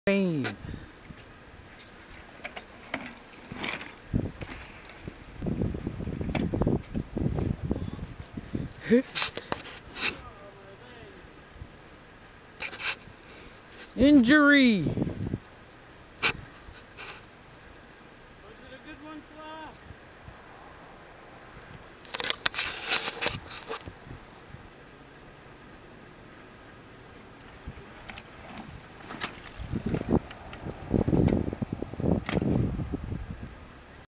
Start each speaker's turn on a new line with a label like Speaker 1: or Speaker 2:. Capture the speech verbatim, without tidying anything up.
Speaker 1: Pain. Injury.
Speaker 2: Was it a good one, Sly?